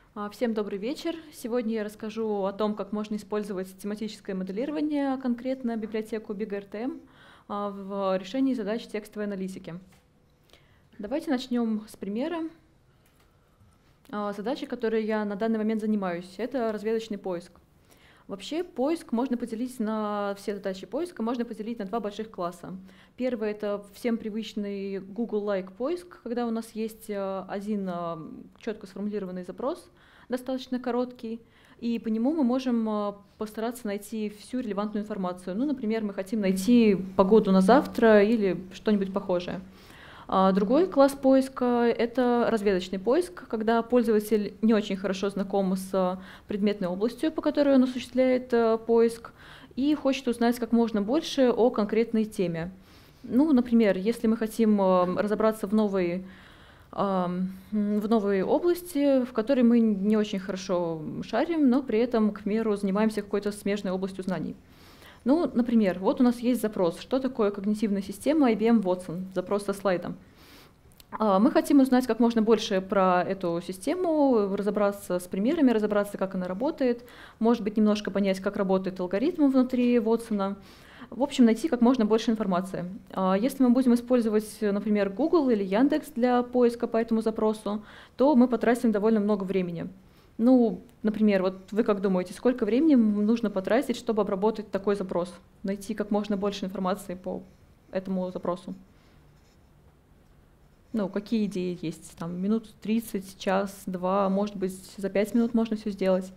Всем добрый вечер. Сегодня я расскажу о том, как можно использовать тематическое моделирование, конкретно библиотеку BigRTM, в решении задач текстовой аналитики. Давайте начнем с примера. Задача, которой я на данный момент занимаюсь, это разведочный поиск. Вообще поиск можно поделить на все задачи поиска, можно поделить на два больших класса. Первый — это всем привычный Google-like поиск, когда у нас есть один четко сформулированный запрос, достаточно короткий, и по нему мы можем постараться найти всю релевантную информацию. Ну, например, мы хотим найти погоду на завтра или что-нибудь похожее. Другой класс поиска — это разведочный поиск, когда пользователь не очень хорошо знаком с предметной областью, по которой он осуществляет поиск, и хочет узнать как можно больше о конкретной теме. Ну, например, если мы хотим разобраться в новой области, в которой мы не очень хорошо шарим, но при этом, к примеру, занимаемся какой-то смежной областью знаний. Ну, например, вот у нас есть запрос, что такое когнитивная система IBM Watson, запрос со слайдом. Мы хотим узнать как можно больше про эту систему, разобраться с примерами, разобраться, как она работает, может быть, немножко понять, как работает алгоритм внутри Watson. В общем, найти как можно больше информации. Если мы будем использовать, например, Google или Яндекс для поиска по этому запросу, то мы потратим довольно много времени. Ну, например, вот вы как думаете, сколько времени нужно потратить, чтобы обработать такой запрос, найти как можно больше информации по этому запросу? Ну, какие идеи есть? Там минут 30, час, два, может быть, за 5 минут можно все сделать.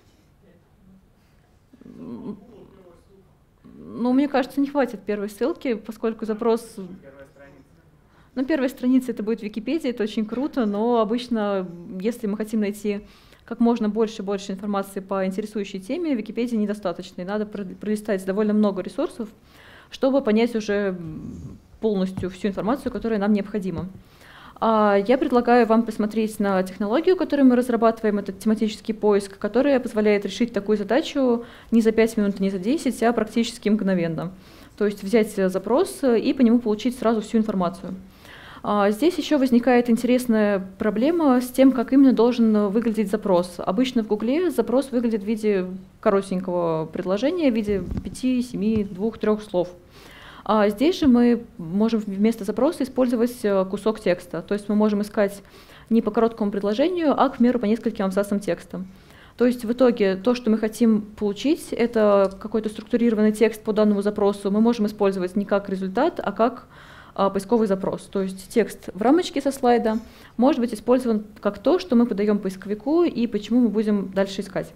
Ну, мне кажется, не хватит первой ссылки, поскольку запрос... На первой странице это будет Википедия, это очень круто, но обычно, если мы хотим найти как можно больше информации по интересующей теме, Википедии недостаточно, и надо пролистать довольно много ресурсов, чтобы понять уже полностью всю информацию, которая нам необходима. Я предлагаю вам посмотреть на технологию, которую мы разрабатываем, это тематический поиск, которая позволяет решить такую задачу не за 5 минут, не за 10, а практически мгновенно. То есть взять запрос и по нему получить сразу всю информацию. Здесь еще возникает интересная проблема с тем, как именно должен выглядеть запрос. Обычно в Гугле запрос выглядит в виде коротенького предложения, в виде 5, 7, 2, 3 слов. Здесь же мы можем вместо запроса использовать кусок текста. То есть мы можем искать не по короткому предложению, а, к примеру, по нескольким абзацам текста. То есть в итоге то, что мы хотим получить, это какой-то структурированный текст по данному запросу, мы можем использовать не как результат, а как поисковый запрос. То есть текст в рамочке со слайда может быть использован как то, что мы подаем поисковику и почему мы будем дальше искать.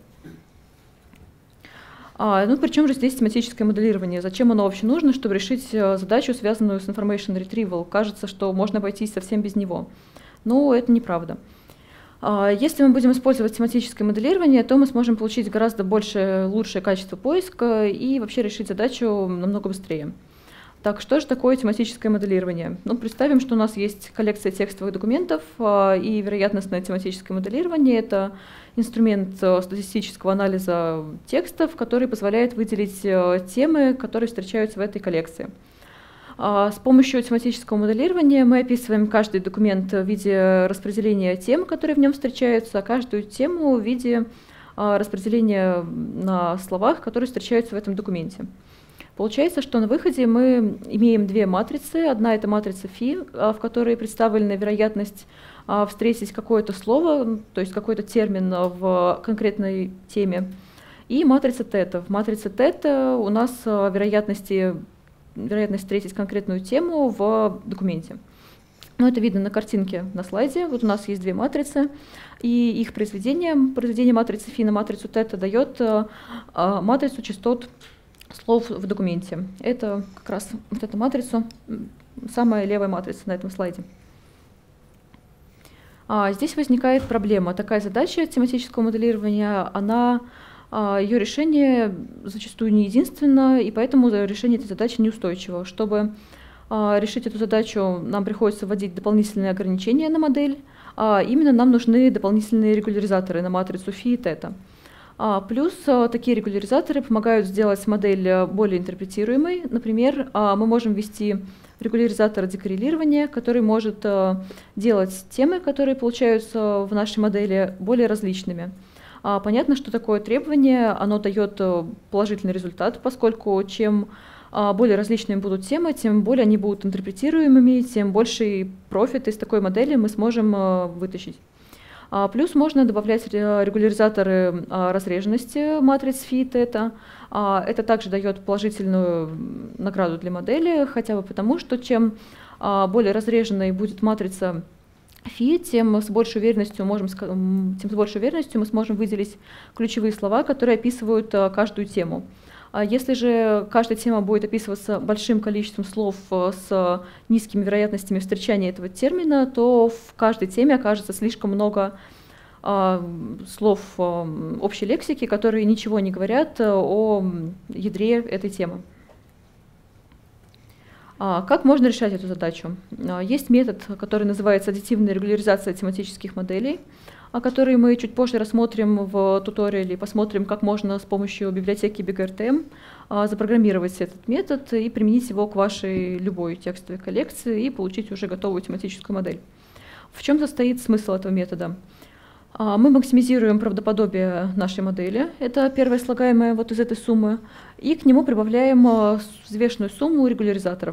Ну, причем же здесь тематическое моделирование? Зачем оно вообще нужно, чтобы решить задачу, связанную с information retrieval? Кажется, что можно обойтись совсем без него. Но это неправда. Если мы будем использовать тематическое моделирование, то мы сможем получить гораздо лучшее качество поиска и вообще решить задачу намного быстрее. Так, что же такое тематическое моделирование? Ну, представим, что у нас есть коллекция текстовых документов, и вероятностное тематическое моделирование — это инструмент статистического анализа текстов, который позволяет выделить темы, которые встречаются в этой коллекции. С помощью тематического моделирования мы описываем каждый документ в виде распределения тем, которые в нем встречаются, а каждую тему в виде распределения на словах, которые встречаются в этом документе. Получается, что на выходе мы имеем две матрицы. Одна — это матрица φ, в которой представлена вероятность встретить какое-то слово, то есть какой-то термин в конкретной теме, и матрица θ. В матрице θ у нас вероятность встретить конкретную тему в документе. Ну, это видно на картинке на слайде. Вот у нас есть две матрицы, и их произведение матрицы φ на матрицу θ дает матрицу частот слов в документе. Это как раз вот эта матрица, самая левая матрица на этом слайде. Здесь возникает проблема. Такая задача тематического моделирования, ее решение зачастую не единственно, и поэтому решение этой задачи неустойчиво. Чтобы решить эту задачу, нам приходится вводить дополнительные ограничения на модель. Именно нам нужны дополнительные регуляризаторы на матрицу φ и θ. Плюс такие регуляризаторы помогают сделать модель более интерпретируемой. Например, мы можем ввести регуляризатор декоррелирования, который может делать темы, которые получаются в нашей модели, более различными. Понятно, что такое требование, оно дает положительный результат, поскольку чем более различными будут темы, тем более они будут интерпретируемыми, тем больший профит из такой модели мы сможем вытащить. Плюс можно добавлять регуляризаторы разреженности матриц фи-тета. Это также дает положительную награду для модели, хотя бы потому, что чем более разреженной будет матрица фи, тем с большей уверенностью мы сможем выделить ключевые слова, которые описывают каждую тему. Если же каждая тема будет описываться большим количеством слов с низкими вероятностями встречания этого термина, то в каждой теме окажется слишком много слов общей лексики, которые ничего не говорят о ядре этой темы. Как можно решать эту задачу? Есть метод, который называется аддитивная регуляризация тематических моделей, который мы чуть позже рассмотрим в туториале, посмотрим, как можно с помощью библиотеки BigRTM запрограммировать этот метод и применить его к вашей любой текстовой коллекции и получить уже готовую тематическую модель. В чем состоит смысл этого метода? Мы максимизируем правдоподобие нашей модели, это первое слагаемое вот из этой суммы, и к нему прибавляем взвешенную сумму регуляризаторов.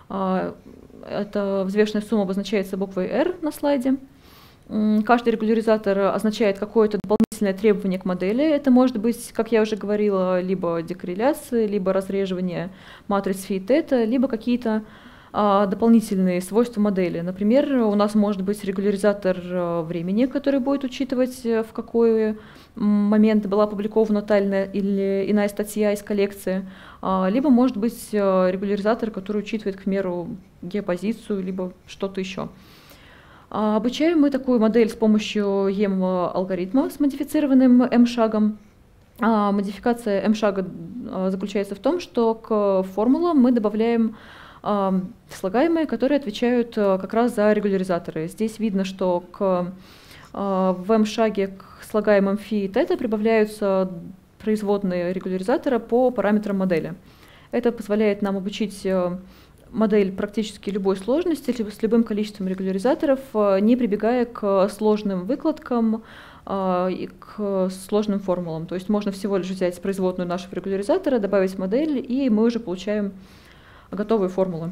Эта взвешенная сумма обозначается буквой R на слайде. Каждый регуляризатор означает какое-то дополнительное требование к модели. Это может быть, как я уже говорила, либо декорреляция, либо разреживание матриц фи-тета, либо какие-то дополнительные свойства модели. Например, у нас может быть регуляризатор времени, который будет учитывать, в какой момент была опубликована та или иная статья из коллекции, либо может быть регуляризатор, который учитывает, к примеру, геопозицию, либо что-то еще. Обучаем мы такую модель с помощью EM-алгоритма с модифицированным M-шагом. Модификация M-шага заключается в том, что к формулам мы добавляем слагаемые, которые отвечают как раз за регуляризаторы. Здесь видно, что в M-шаге к слагаемым фи и тета прибавляются производные регуляризатора по параметрам модели. Это позволяет нам обучить модель практически любой сложности, с любым количеством регуляризаторов, не прибегая к сложным выкладкам и к сложным формулам. То есть можно всего лишь взять производную нашего регуляризатора, добавить в модель, и мы уже получаем готовые формулы.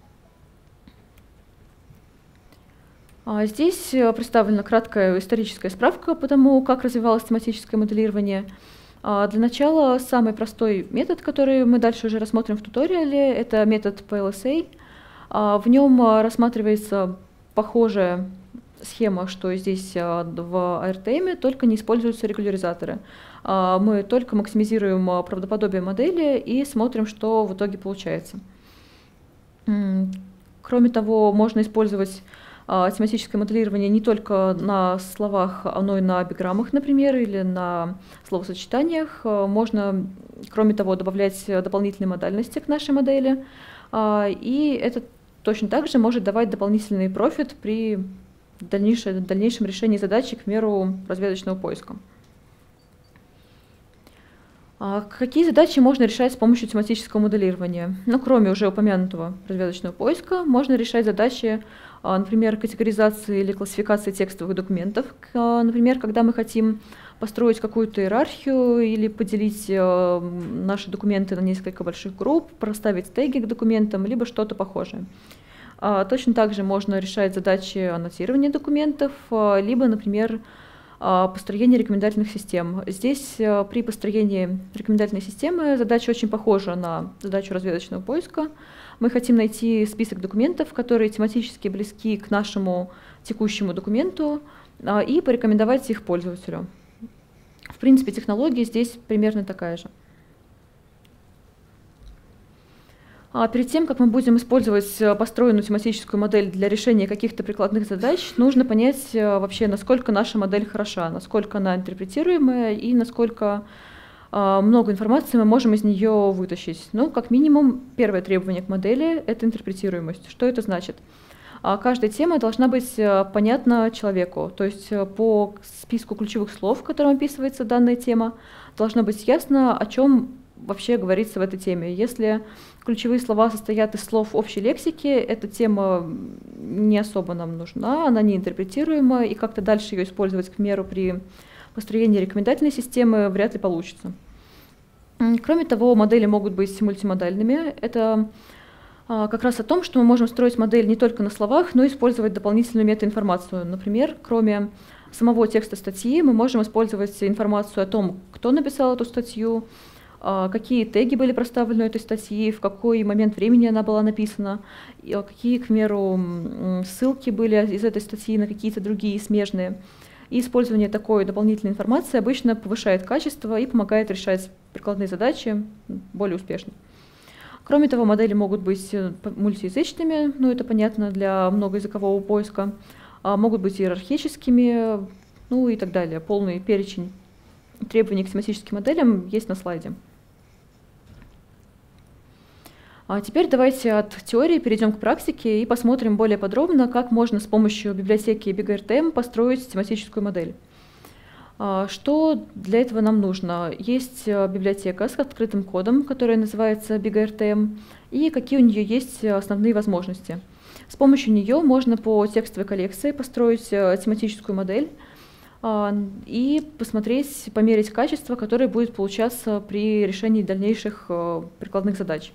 Здесь представлена краткая историческая справка по тому, как развивалось тематическое моделирование. Для начала самый простой метод, который мы дальше уже рассмотрим в туториале, это метод PLSA. В нем рассматривается похожая схема, что здесь в RTM, только не используются регуляризаторы. Мы только максимизируем правдоподобие модели и смотрим, что в итоге получается. Кроме того, можно использовать тематическое моделирование не только на словах, но и на биграммах, например, или на словосочетаниях. Можно, кроме того, добавлять дополнительные модальности к нашей модели. И это точно так же может давать дополнительный профит при дальнейшем решении задачи, к примеру, разведочного поиска. Какие задачи можно решать с помощью тематического моделирования? Ну, кроме уже упомянутого разведочного поиска, можно решать задачи, например, категоризации или классификации текстовых документов. Например, когда мы хотим построить какую-то иерархию или поделить наши документы на несколько больших групп, проставить теги к документам, либо что-то похожее. Точно так же можно решать задачи аннотирования документов, либо, например, построение рекомендательных систем. Здесь при построении рекомендательной системы задача очень похожа на задачу разведочного поиска. Мы хотим найти список документов, которые тематически близки к нашему текущему документу, и порекомендовать их пользователю. В принципе, технология здесь примерно такая же. Перед тем, как мы будем использовать построенную тематическую модель для решения каких-то прикладных задач, нужно понять вообще, насколько наша модель хороша, насколько она интерпретируемая и насколько много информации мы можем из нее вытащить. Ну, как минимум, первое требование к модели — это интерпретируемость. Что это значит? Каждая тема должна быть понятна человеку, то есть по списку ключевых слов, которым описывается данная тема, должно быть ясно, о чем вообще говорится в этой теме. Если ключевые слова состоят из слов общей лексики, эта тема не особо нам нужна, она не интерпретируема, и как-то дальше ее использовать, к примеру, при построении рекомендательной системы вряд ли получится. Кроме того, модели могут быть мультимодальными. Это как раз о том, что мы можем строить модель не только на словах, но и использовать дополнительную метаинформацию. Например, кроме самого текста статьи мы можем использовать информацию о том, кто написал эту статью, какие теги были проставлены у этой статьи, в какой момент времени она была написана, и какие, к примеру, ссылки были из этой статьи на какие-то другие смежные. И использование такой дополнительной информации обычно повышает качество и помогает решать прикладные задачи более успешно. Кроме того, модели могут быть мультиязычными, ну это понятно для многоязыкового поиска, могут быть иерархическими, ну и так далее. Полный перечень требований к семантическим моделям есть на слайде. А теперь давайте от теории перейдем к практике и посмотрим более подробно, как можно с помощью библиотеки BigRTM построить семантическую модель. Что для этого нам нужно? Есть библиотека с открытым кодом, которая называется BigRTM, и какие у нее есть основные возможности. С помощью нее можно по текстовой коллекции построить семантическую модель и посмотреть, померить качество, которое будет получаться при решении дальнейших прикладных задач.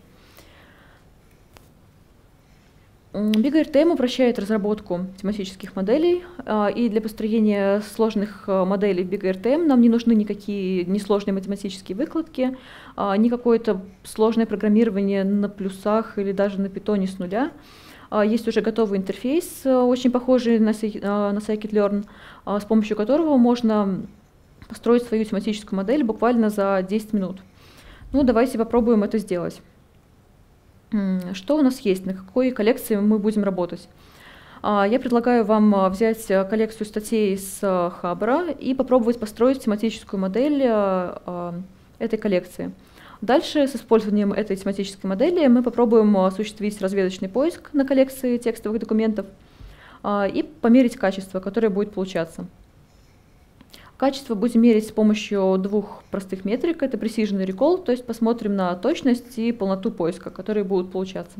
BigRTM упрощает разработку тематических моделей, и для построения сложных моделей в BigRTM нам не нужны никакие несложные математические выкладки, ни какое-то сложное программирование на плюсах или даже на питоне с нуля. Есть уже готовый интерфейс, очень похожий на scikit-learn, с помощью которого можно построить свою тематическую модель буквально за 10 минут. Ну, давайте попробуем это сделать. Что у нас есть, на какой коллекции мы будем работать? Я предлагаю вам взять коллекцию статей с Хабра и попробовать построить тематическую модель этой коллекции. Дальше с использованием этой тематической модели мы попробуем осуществить разведочный поиск на коллекции текстовых документов и померить качество, которое будет получаться. Качество будем мерить с помощью двух простых метрик. Это precision и recall, то есть посмотрим на точность и полноту поиска, которые будут получаться.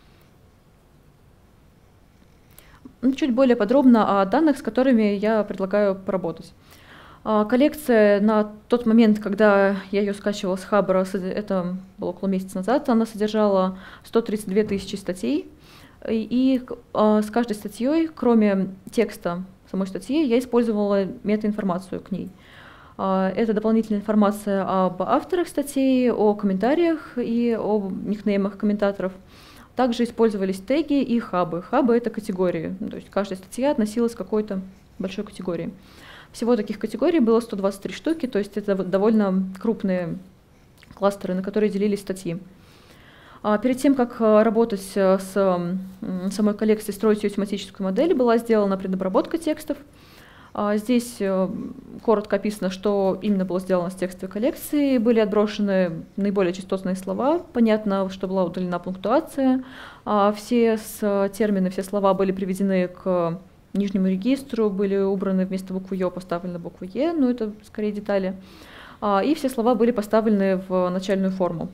Чуть более подробно о данных, с которыми я предлагаю поработать. Коллекция на тот момент, когда я ее скачивала с Хабра, это было около месяца назад, она содержала 132 тысячи статей. И с каждой статьей, кроме текста самой статьи, я использовала метаинформацию к ней. Это дополнительная информация об авторах статей, о комментариях и о никнеймах комментаторов. Также использовались теги и хабы. Хабы — это категории, то есть каждая статья относилась к какой-то большой категории. Всего таких категорий было 123 штуки, то есть это довольно крупные кластеры, на которые делились статьи. Перед тем, как работать с самой коллекцией, строить ее тематическую модель, была сделана предобработка текстов. Здесь коротко описано, что именно было сделано с текстовой коллекцией. Были отброшены наиболее частотные слова, понятно, что была удалена пунктуация. Все термины, все слова были приведены к нижнему регистру, были убраны вместо буквы Ё, поставлены буквы Е, но это скорее детали. И все слова были поставлены в начальную форму.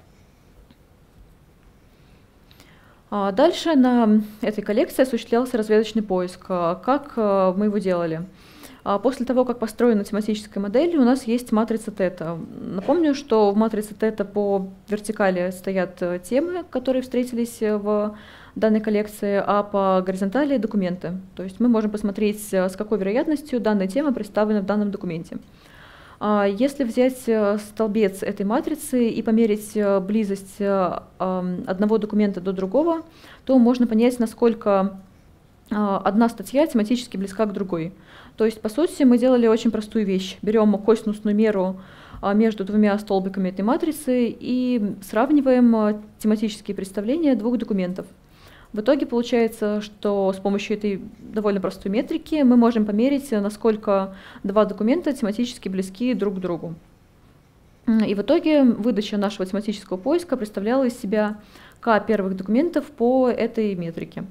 Дальше на этой коллекции осуществлялся разведочный поиск. Как мы его делали? После того, как построена тематическая модель, у нас есть матрица тета. Напомню, что в матрице тета по вертикали стоят темы, которые встретились в данной коллекции, а по горизонтали — документы. То есть мы можем посмотреть, с какой вероятностью данная тема представлена в данном документе. Если взять столбец этой матрицы и померить близость одного документа до другого, то можно понять, насколько одна статья тематически близка к другой. То есть, по сути, мы делали очень простую вещь. Берем косинусную меру между двумя столбиками этой матрицы и сравниваем тематические представления двух документов. В итоге получается, что с помощью этой довольно простой метрики мы можем померить, насколько два документа тематически близки друг к другу. И в итоге выдача нашего тематического поиска представляла из себя К первых документов по этой метрике.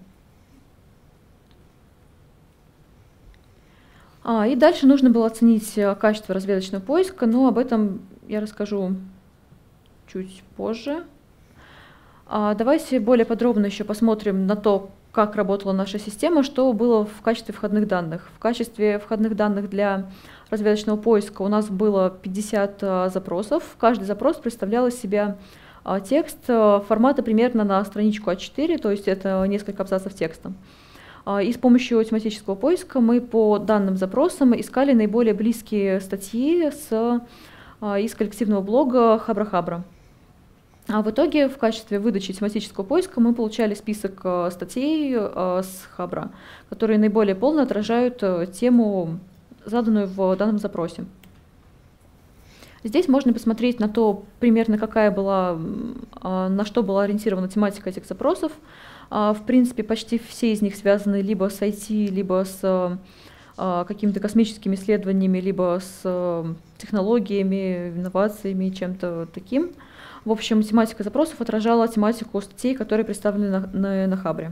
И дальше нужно было оценить качество разведочного поиска, но об этом я расскажу чуть позже. Давайте более подробно еще посмотрим на то, как работала наша система, что было в качестве входных данных. В качестве входных данных для разведочного поиска у нас было 50 запросов. Каждый запрос представлял из себя текст формата примерно на страничку А4, то есть это несколько абзацев текста. И с помощью тематического поиска мы по данным запросам искали наиболее близкие статьи из коллективного блога Хабра-Хабра. А в итоге в качестве выдачи тематического поиска мы получали список статей с Хабра, которые наиболее полно отражают тему, заданную в данном запросе. Здесь можно посмотреть на то, примерно на что была ориентирована тематика этих запросов. В принципе, почти все из них связаны либо с IT, либо с какими-то космическими исследованиями, либо с технологиями, инновациями, чем-то таким. В общем, тематика запросов отражала тематику статей, которые представлены на Хабре.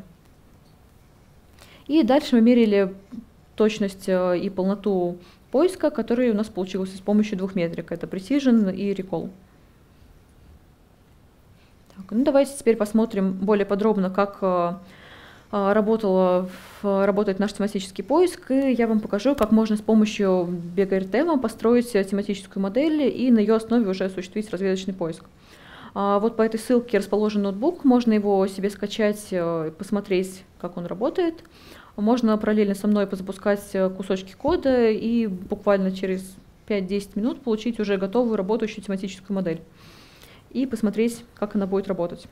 И дальше мы мерили точность и полноту поиска, который у нас получился с помощью двух метрик. Это Precision и Recall. Так, давайте теперь посмотрим более подробно, как работает наш тематический поиск, и я вам покажу, как можно с помощью BGRTM построить тематическую модель и на ее основе уже осуществить разведочный поиск. Вот по этой ссылке расположен ноутбук, можно его себе скачать, посмотреть, как он работает. Можно параллельно со мной позапускать кусочки кода и буквально через 5-10 минут получить уже готовую работающую тематическую модель и посмотреть, как она будет работать.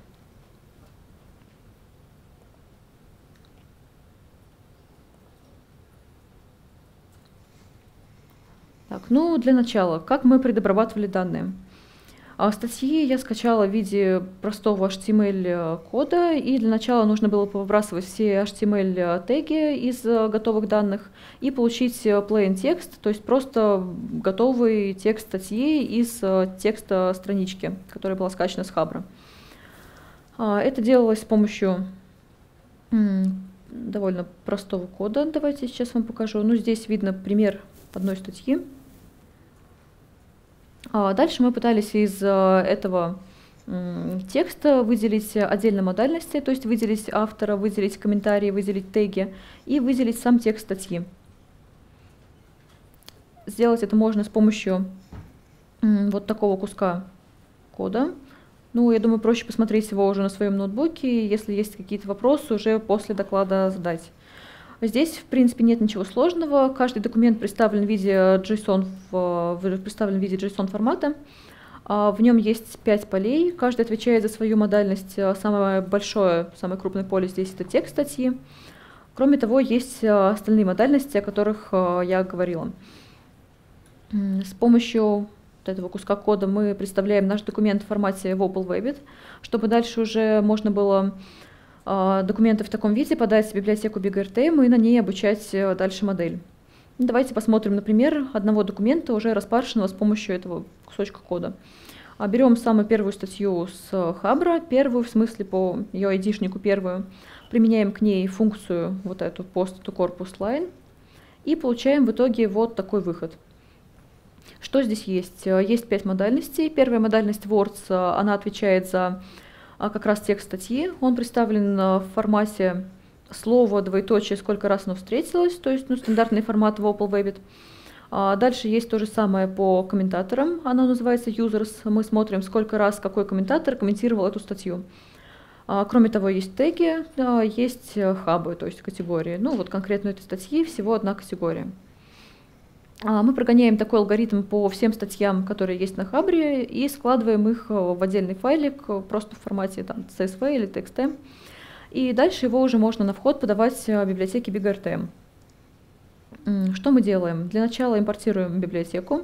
Так, ну, для начала, как мы предобрабатывали данные? Статьи я скачала в виде простого HTML-кода, и для начала нужно было повыбрасывать все HTML-теги из готовых данных и получить plain текст, то есть просто готовый текст статьи из текста странички, которая была скачана с Хабра. Это делалось с помощью довольно простого кода. Давайте сейчас вам покажу. Ну, здесь видно пример одной статьи. Дальше мы пытались из этого текста выделить отдельно модальности, то есть выделить автора, выделить комментарии, выделить теги и выделить сам текст статьи. Сделать это можно с помощью вот такого куска кода. Ну, я думаю, проще посмотреть его уже на своем ноутбуке, если есть какие-то вопросы, уже после доклада задать. Здесь, в принципе, нет ничего сложного. Каждый документ представлен в виде JSON, формата. В нем есть 5 полей. Каждый отвечает за свою модальность. Самое большое, самое крупное поле здесь — это текст статьи. Кроме того, есть остальные модальности, о которых я говорила. С помощью вот этого куска кода мы представляем наш документ в формате WOPL-Webit, чтобы дальше уже можно было документы в таком виде подать в библиотеку BGRTM и на ней обучать дальше модель. Давайте посмотрим, например, одного документа, уже распаршенного с помощью этого кусочка кода. Берем самую первую статью с Хабра, первую, в смысле по ее айдишнику первую, применяем к ней функцию вот эту post to corpus line и получаем в итоге вот такой выход. Что здесь есть? Есть 5 модальностей. Первая модальность words, она отвечает за как раз текст статьи. Он представлен в формате слово, двоеточие, сколько раз оно встретилось, то есть стандартный формат WOPL-Webit. Дальше есть то же самое по комментаторам, оно называется users. Мы смотрим, сколько раз какой комментатор комментировал эту статью. Кроме того, есть теги, есть хабы, то есть категории. Ну вот конкретно этой статьи всего одна категория. Мы прогоняем такой алгоритм по всем статьям, которые есть на Хабре, и складываем их в отдельный файлик, просто в формате там, CSV или TXT. И дальше его уже можно на вход подавать в библиотеке BGRTM. Что мы делаем? Для начала импортируем библиотеку.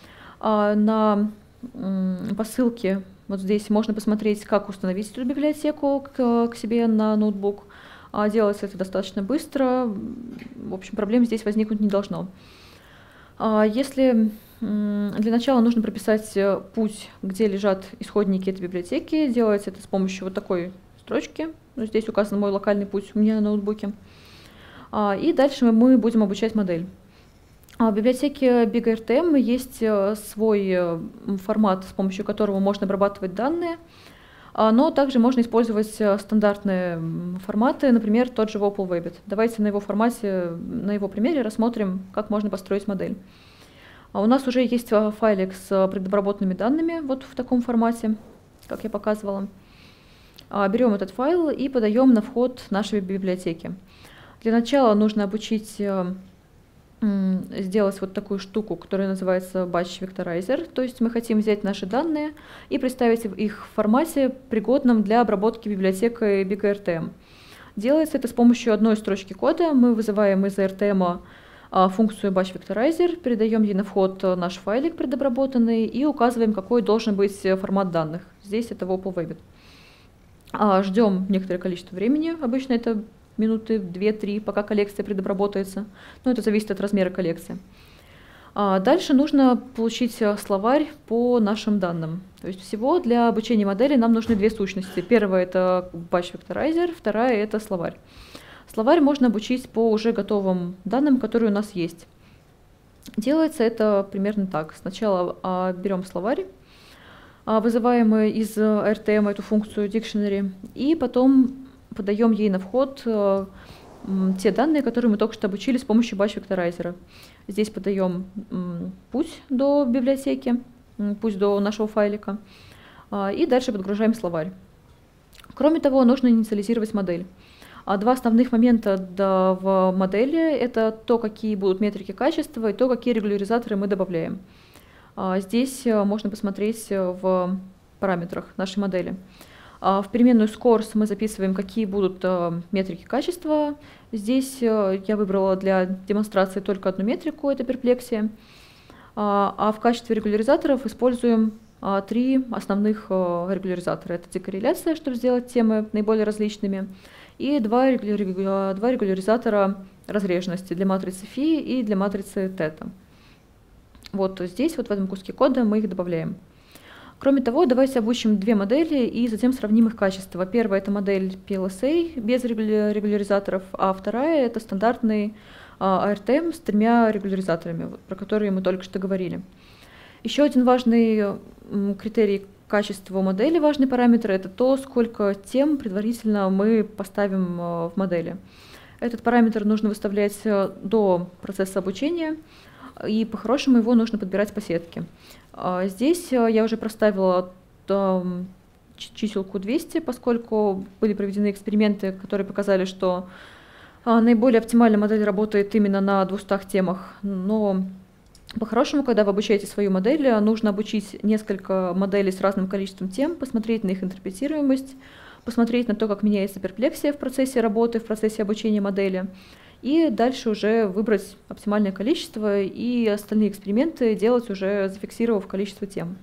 По ссылке вот здесь можно посмотреть, как установить эту библиотеку к себе на ноутбук. Делается это достаточно быстро. В общем, проблем здесь возникнуть не должно. Если для начала нужно прописать путь, где лежат исходники этой библиотеки, делается это с помощью вот такой строчки. Здесь указан мой локальный путь у меня на ноутбуке. И дальше мы будем обучать модель. В библиотеке BigRTM есть свой формат, с помощью которого можно обрабатывать данные, но также можно использовать стандартные форматы, например, тот же WPL-Webbit. Давайте на его формате, на его примере рассмотрим, как можно построить модель. У нас уже есть файлик с предобработанными данными вот в таком формате, как я показывала. Берем этот файл и подаем на вход нашей библиотеки. Для начала нужно обучить сделать вот такую штуку, которая называется Batch Vectorizer. То есть мы хотим взять наши данные и представить их в формате, пригодном для обработки библиотекой BigRTM. Делается это с помощью одной строчки кода. Мы вызываем из RTM функцию Batch Vectorizer, передаем ей на вход наш файлик предобработанный и указываем, какой должен быть формат данных. Здесь это WPL-Webbit. Ждем некоторое количество времени, обычно это минуты 2-3, пока коллекция предобработается. Но это зависит от размера коллекции. Дальше нужно получить словарь по нашим данным. То есть всего для обучения модели нам нужны две сущности. Первая — это Batch Vectorizer, вторая — это словарь. Словарь можно обучить по уже готовым данным, которые у нас есть. Делается это примерно так. Сначала берем словарь, вызываем из RTM эту функцию Dictionary, и потом подаем ей на вход те данные, которые мы только что обучили с помощью Batch Vectorizer. Здесь подаем путь до библиотеки, путь до нашего файлика, и дальше подгружаем словарь. Кроме того, нужно инициализировать модель. Два основных момента в модели — это то, какие будут метрики качества, и то, какие регуляризаторы мы добавляем. Здесь можно посмотреть в параметрах нашей модели. В переменную scores мы записываем, какие будут метрики качества. Здесь я выбрала для демонстрации только одну метрику, это перплексия. А в качестве регуляризаторов используем три основных регуляризатора. Это декорреляция, чтобы сделать темы наиболее различными, и два регуляризатора разреженности для матрицы φ и для матрицы θ. Вот здесь, вот в этом куске кода, мы их добавляем. Кроме того, давайте обучим две модели и затем сравним их качество. Первая — это модель PLSA без регуляризаторов, а вторая — это стандартный ARTM с тремя регуляризаторами, про которые мы только что говорили. Еще один важный критерий качества модели, важный параметр — это то, сколько тем предварительно мы поставим в модели. Этот параметр нужно выставлять до процесса обучения, и по-хорошему его нужно подбирать по сетке. Здесь я уже проставила чиселку 200, поскольку были проведены эксперименты, которые показали, что наиболее оптимальная модель работает именно на 200 темах. Но по-хорошему, когда вы обучаете свою модель, нужно обучить несколько моделей с разным количеством тем, посмотреть на их интерпретируемость, посмотреть на то, как меняется перплексия в процессе работы, в процессе обучения модели, и дальше уже выбрать оптимальное количество и остальные эксперименты делать, уже зафиксировав количество тем.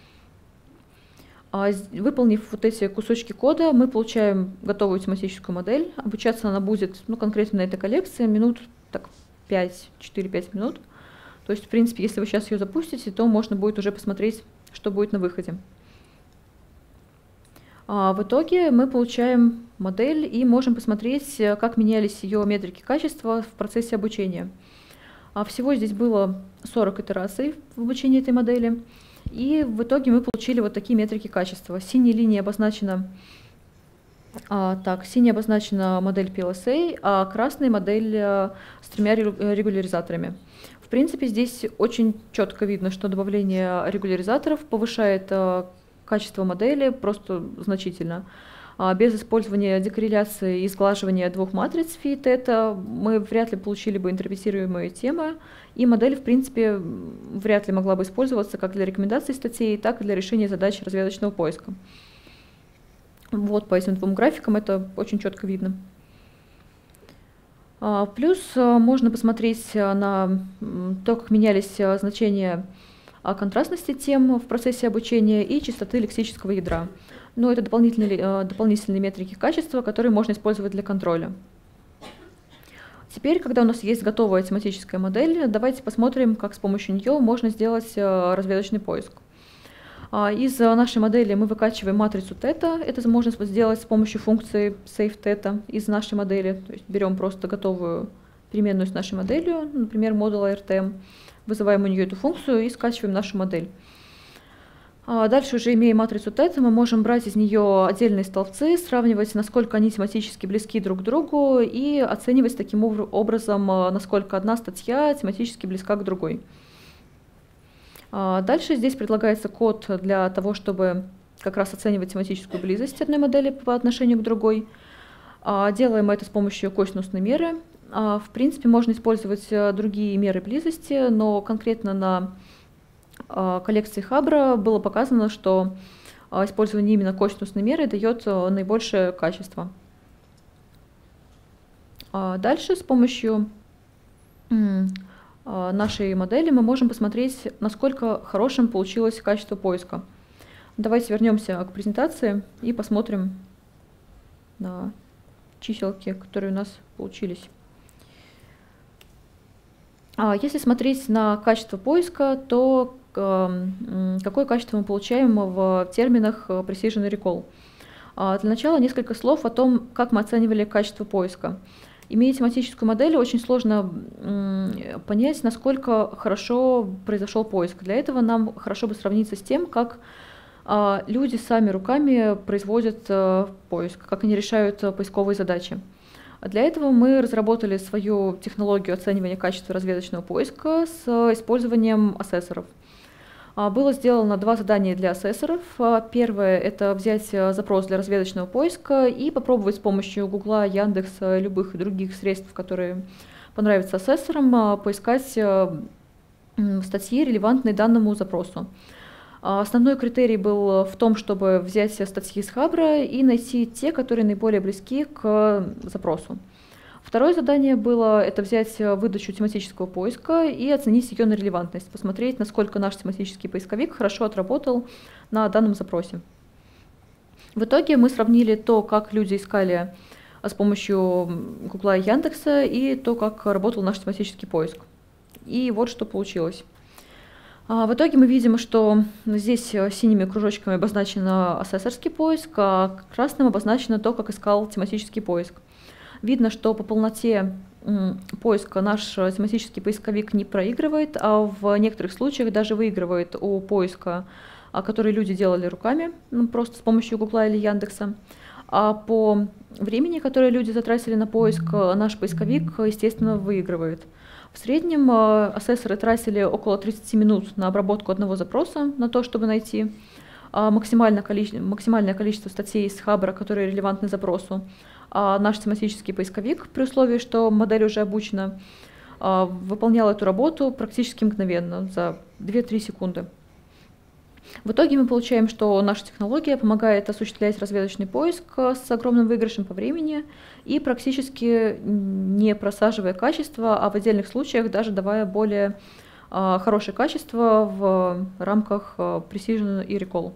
Выполнив вот эти кусочки кода, мы получаем готовую тематическую модель. Обучаться она будет конкретно на этой коллекции минут 4-5 минут. То есть, в принципе, если вы сейчас ее запустите, то можно будет уже посмотреть, что будет на выходе. В итоге мы получаем модель и можем посмотреть, как менялись ее метрики качества в процессе обучения. Всего здесь было 40 итераций в обучении этой модели, и в итоге мы получили вот такие метрики качества. Синей линией обозначена модель PLSA, а красной модель с тремя регуляризаторами. В принципе, здесь очень четко видно, что добавление регуляризаторов повышает качество модели просто значительно. Без использования декорреляции и сглаживания двух матриц φ и θ мы вряд ли получили бы интерпретируемые темы, и модель, в принципе, вряд ли могла бы использоваться как для рекомендаций статей, так и для решения задач разведочного поиска. Вот по этим двум графикам это очень четко видно. Плюс можно посмотреть на то, как менялись значения контрастности тем в процессе обучения и частоты лексического ядра. Но это дополнительные метрики качества, которые можно использовать для контроля. Теперь, когда у нас есть готовая тематическая модель, давайте посмотрим, как с помощью нее можно сделать разведочный поиск. Из нашей модели мы выкачиваем матрицу θ. Это можно сделать с помощью функции SaveTheta из нашей модели. То есть берем просто готовую переменную с нашей моделью, например, модул ARTM, вызываем у нее эту функцию и скачиваем нашу модель. Дальше, уже имея матрицу θ, мы можем брать из нее отдельные столбцы, сравнивать, насколько они тематически близки друг к другу, и оценивать таким образом, насколько одна статья тематически близка к другой. Дальше здесь предлагается код для того, чтобы как раз оценивать тематическую близость одной модели по отношению к другой. Делаем мы это с помощью косинусной меры. В принципе, можно использовать другие меры близости, но конкретно на коллекции Хабра было показано, что использование именно косинусной меры дает наибольшее качество. Дальше с помощью нашей модели мы можем посмотреть, насколько хорошим получилось качество поиска. Давайте вернемся к презентации и посмотрим на чиселки, которые у нас получились. Если смотреть на качество поиска, то какое качество мы получаем в терминах Precision и Recall? Для начала несколько слов о том, как мы оценивали качество поиска. Имея тематическую модель, очень сложно понять, насколько хорошо произошел поиск. Для этого нам хорошо бы сравниться с тем, как люди сами руками производят поиск, как они решают поисковые задачи. Для этого мы разработали свою технологию оценивания качества разведочного поиска с использованием ассессоров. Было сделано два задания для ассессоров. Первое — это взять запрос для разведочного поиска и попробовать с помощью Гугла, Яндекса, любых других средств, которые понравятся ассессорам, поискать статьи, релевантные данному запросу. Основной критерий был в том, чтобы взять статьи с Хабра и найти те, которые наиболее близки к запросу. Второе задание было это взять выдачу тематического поиска и оценить ее на релевантность, посмотреть, насколько наш тематический поисковик хорошо отработал на данном запросе. В итоге мы сравнили то, как люди искали с помощью Гугла и Яндекса, и то, как работал наш тематический поиск. И вот что получилось. В итоге мы видим, что здесь синими кружочками обозначен ассессорский поиск, а красным обозначено то, как искал тематический поиск. Видно, что по полноте поиска наш тематический поисковик не проигрывает, а в некоторых случаях даже выигрывает у поиска, который люди делали руками, просто с помощью Гугла или Яндекса. А по времени, которое люди затратили на поиск, наш поисковик, естественно, выигрывает. В среднем ассессоры тратили около 30 минут на обработку одного запроса, на то, чтобы найти максимальное количество статей с Хабра, которые релевантны запросу. А наш тематический поисковик, при условии, что модель уже обучена, выполнял эту работу практически мгновенно, за 2-3 секунды. В итоге мы получаем, что наша технология помогает осуществлять разведочный поиск с огромным выигрышем по времени и практически не просаживая качество, а в отдельных случаях даже давая более хорошее качество в рамках Precision и Recall.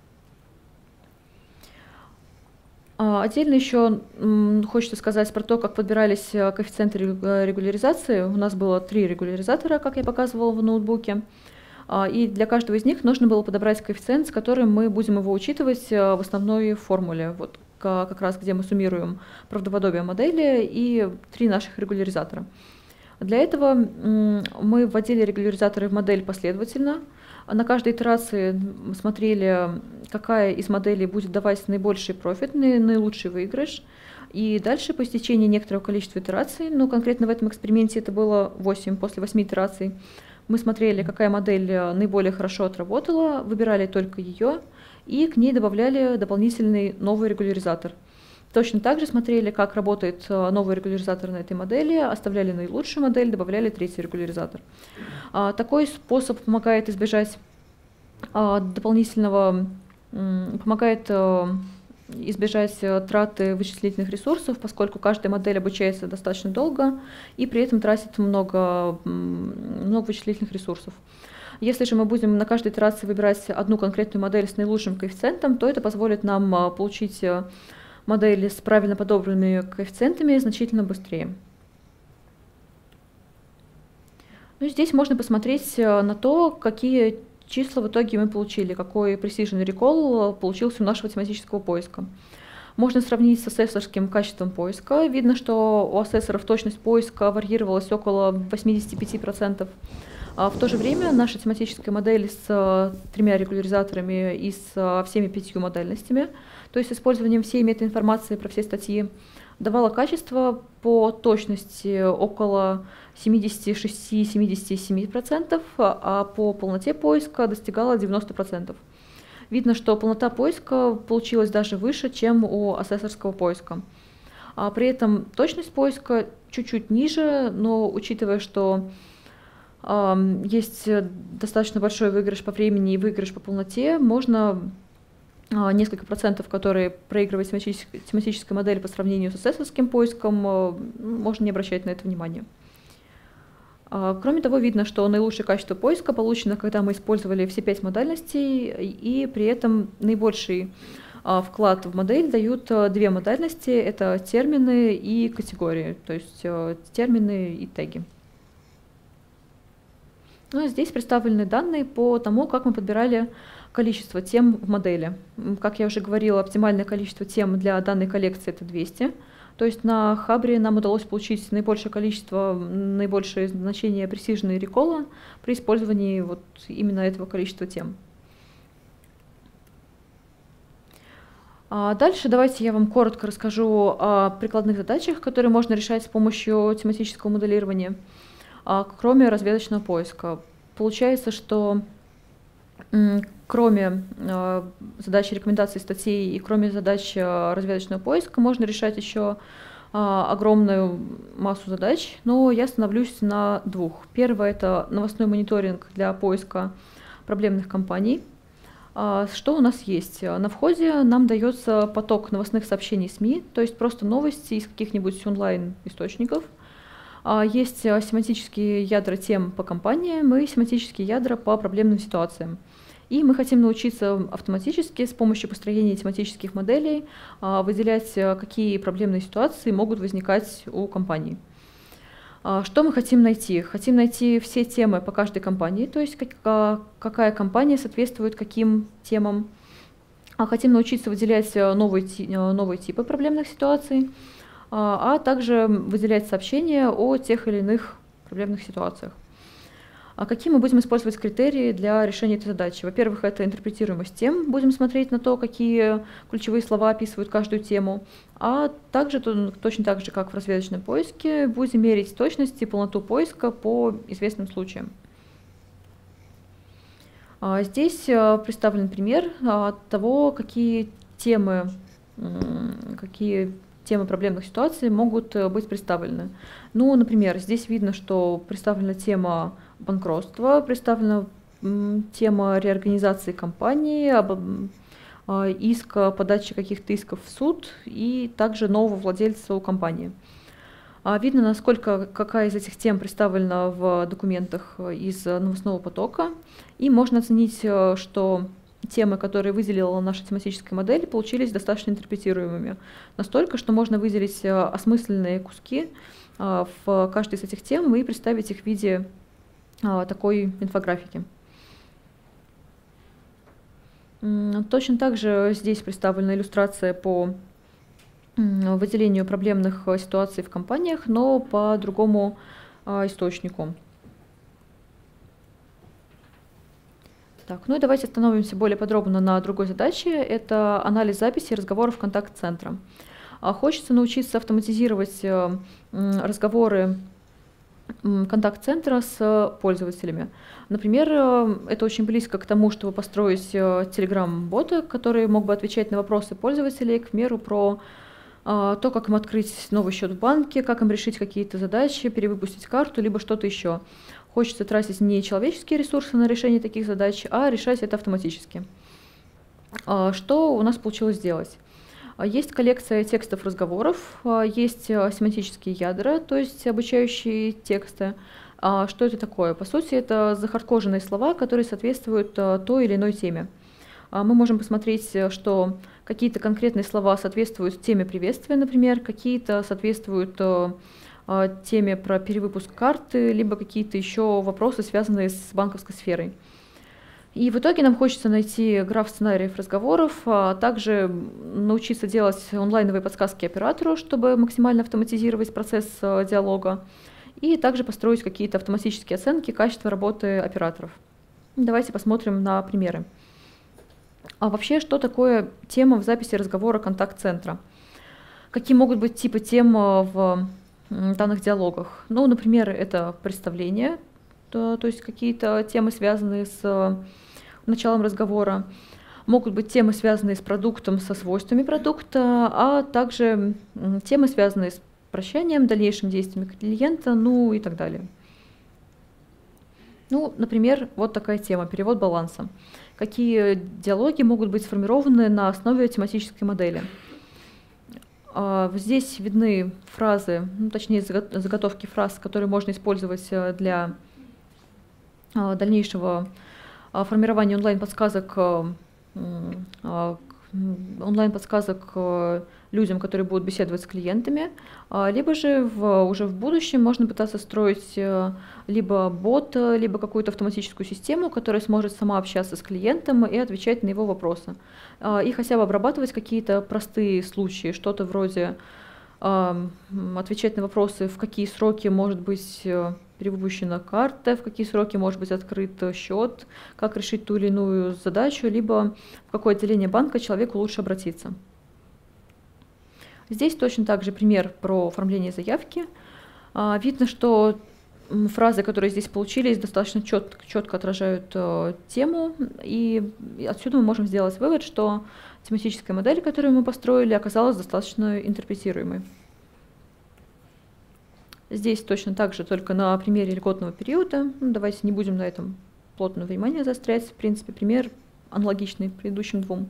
Отдельно еще хочется сказать про то, как подбирались коэффициенты регуляризации. У нас было 3 регуляризатора, как я показывала в ноутбуке. И для каждого из них нужно было подобрать коэффициент, с которым мы будем его учитывать в основной формуле, вот как раз где мы суммируем правдоподобие модели и 3 наших регуляризатора. Для этого мы вводили регуляризаторы в модель последовательно. На каждой итерации смотрели, какая из моделей будет давать наибольший профит, наилучший выигрыш. И дальше по истечении некоторого количества итераций, конкретно в этом эксперименте это было 8, после 8 итераций, мы смотрели, какая модель наиболее хорошо отработала, выбирали только ее и к ней добавляли дополнительный новый регуляризатор. Точно так же смотрели, как работает новый регуляризатор на этой модели, оставляли наилучшую модель, добавляли 3-й регуляризатор. Такой способ помогает избежать траты вычислительных ресурсов, поскольку каждая модель обучается достаточно долго и при этом тратит много вычислительных ресурсов. Если же мы будем на каждой итерации выбирать одну конкретную модель с наилучшим коэффициентом, то это позволит нам получить модели с правильно подобранными коэффициентами значительно быстрее. Здесь можно посмотреть на то, какие числа в итоге мы получили, какой Precision Recall получился у нашего тематического поиска. Можно сравнить с асессорским качеством поиска. Видно, что у асессоров точность поиска варьировалась около 85%. В то же время наша тематическая модель с 3 регуляризаторами и с всеми 5 модальностями, то есть с использованием всей метаинформации про все статьи, давала качество по точности около 76-77%, а по полноте поиска достигала 90%. Видно, что полнота поиска получилась даже выше, чем у асессорского поиска. При этом точность поиска чуть-чуть ниже, но учитывая, что есть достаточно большой выигрыш по времени и выигрыш по полноте, можно несколько процентов, которые проигрывает тематическая модель по сравнению с асессорским поиском, можно не обращать на это внимания. Кроме того, видно, что наилучшее качество поиска получено, когда мы использовали все 5 модальностей, и при этом наибольший вклад в модель дают 2 модальности, это термины и категории, то есть термины и теги. Ну, здесь представлены данные по тому, как мы подбирали количество тем в модели. Как я уже говорила, оптимальное количество тем для данной коллекции — это 200. То есть на Хабре нам удалось получить наибольшее значение precision и recall при использовании вот именно этого количества тем. Дальше давайте я вам коротко расскажу о прикладных задачах, которые можно решать с помощью тематического моделирования. Кроме разведочного поиска. Получается, что кроме задач рекомендаций статей и кроме задач разведочного поиска можно решать еще огромную массу задач, но я остановлюсь на 2. Первое — это новостной мониторинг для поиска проблемных компаний. Что у нас есть? На входе нам дается поток новостных сообщений СМИ, то есть просто новости из каких-нибудь онлайн-источников. Есть семантические ядра тем по компаниям и семантические ядра по проблемным ситуациям. И мы хотим научиться автоматически с помощью построения тематических моделей выделять, какие проблемные ситуации могут возникать у компаний. Что мы хотим найти? Хотим найти все темы по каждой компании, то есть какая компания соответствует каким темам. Хотим научиться выделять новые типы проблемных ситуаций, а также выделять сообщения о тех или иных проблемных ситуациях. Какие мы будем использовать критерии для решения этой задачи? Во-первых, это интерпретируемость тем. Будем смотреть на то, какие ключевые слова описывают каждую тему. А также, точно так же, как в разведочном поиске, будем мерить точность и полноту поиска по известным случаям. Здесь представлен пример того, какие темы проблемных ситуаций могут быть представлены. Ну, например, здесь видно, что представлена тема банкротства, представлена тема реорганизации компании, иска, подачи каких-то исков в суд и также нового владельца у компании. Видно, насколько какая из этих тем представлена в документах из новостного потока, и можно оценить, что темы, которые выделила наша тематическая модель, получились достаточно интерпретируемыми. Настолько, что можно выделить осмысленные куски в каждой из этих тем и представить их в виде такой инфографики. Точно так же здесь представлена иллюстрация по выделению проблемных ситуаций в компаниях, но по другому источнику. Так, ну и давайте остановимся более подробно на другой задаче. Это анализ записи разговоров контакт-центра. Хочется научиться автоматизировать разговоры контакт-центра с пользователями. Например, это очень близко к тому, чтобы построить Telegram-бота, который мог бы отвечать на вопросы пользователей, к примеру, про то, как им открыть новый счет в банке, как им решить какие-то задачи, перевыпустить карту, либо что-то еще. Хочется тратить не человеческие ресурсы на решение таких задач, а решать это автоматически. Что у нас получилось сделать? Есть коллекция текстов разговоров, есть семантические ядра, то есть обучающие тексты. Что это такое? По сути, это захардкоженные слова, которые соответствуют той или иной теме. Мы можем посмотреть, что какие-то конкретные слова соответствуют теме приветствия, например, какие-то соответствуют теме про перевыпуск карты, либо какие-то еще вопросы, связанные с банковской сферой. И в итоге нам хочется найти граф сценариев разговоров, а также научиться делать онлайновые подсказки оператору, чтобы максимально автоматизировать процесс диалога, и также построить какие-то автоматические оценки качества работы операторов. Давайте посмотрим на примеры. А вообще, что такое тема в записи разговора контакт-центра? Какие могут быть типы тем в данных диалогах? Ну, например, это представление, то есть какие-то темы, связанные с началом разговора. Могут быть темы, связанные с продуктом, со свойствами продукта, а также темы, связанные с прощанием, дальнейшими действиями клиента, ну и так далее. Ну, например, вот такая тема — перевод баланса. Какие диалоги могут быть сформированы на основе тематической модели? Здесь видны фразы, точнее заготовки фраз, которые можно использовать для дальнейшего формирования онлайн-подсказок людям, которые будут беседовать с клиентами, либо же уже в будущем можно пытаться строить либо бота, либо какую-то автоматическую систему, которая сможет сама общаться с клиентом и отвечать на его вопросы. И хотя бы обрабатывать какие-то простые случаи, что-то вроде отвечать на вопросы, в какие сроки может быть перевыпущена карта, в какие сроки может быть открыт счет, как решить ту или иную задачу, либо в какое отделение банка человеку лучше обратиться. Здесь точно так же пример про оформление заявки. Видно, что фразы, которые здесь получились, достаточно четко отражают тему, и отсюда мы можем сделать вывод, что тематическая модель, которую мы построили, оказалась достаточно интерпретируемой. Здесь точно так же, только на примере льготного периода. Давайте не будем на этом плотно внимание заострять. В принципе, пример аналогичный предыдущим двум.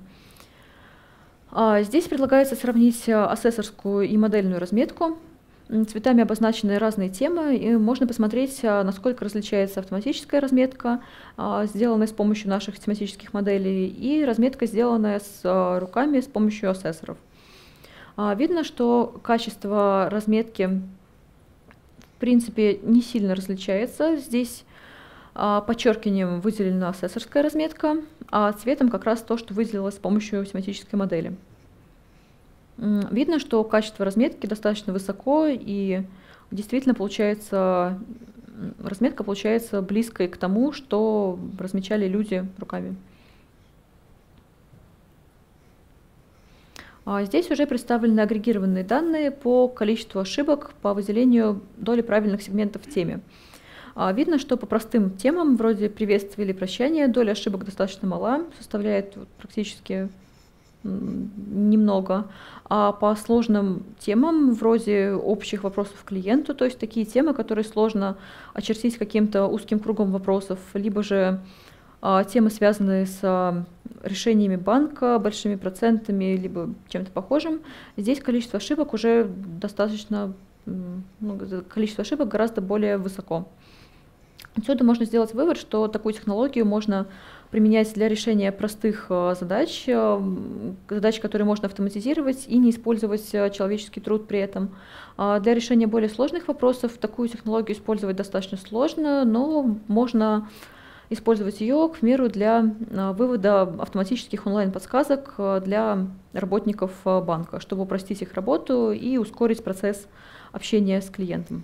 Здесь предлагается сравнить асессорскую и модельную разметку. Цветами обозначены разные темы, и можно посмотреть, насколько различается автоматическая разметка, сделанная с помощью наших тематических моделей, и разметка, сделанная с руками с помощью асессоров. Видно, что качество разметки в принципе не сильно различается. Здесь подчеркиванием выделена асессорская разметка, а цветом как раз то, что выделилось с помощью тематической модели. Видно, что качество разметки достаточно высоко, и действительно разметка получается близкой к тому, что размечали люди руками. Здесь уже представлены агрегированные данные по количеству ошибок по выделению доли правильных сегментов в теме. Видно, что по простым темам, вроде приветствия или прощания, доля ошибок достаточно мала, составляет практически немного. А по сложным темам, вроде общих вопросов клиенту, то есть такие темы, которые сложно очертить каким-то узким кругом вопросов, либо же темы, связанные с решениями банка, большими процентами, либо чем-то похожим, здесь количество ошибок уже достаточно, количество ошибок гораздо более высоко. Отсюда можно сделать вывод, что такую технологию можно применять для решения простых задач, которые можно автоматизировать и не использовать человеческий труд при этом. Для решения более сложных вопросов такую технологию использовать достаточно сложно, но можно использовать ее, к примеру, для вывода автоматических онлайн-подсказок для работников банка, чтобы упростить их работу и ускорить процесс общения с клиентом.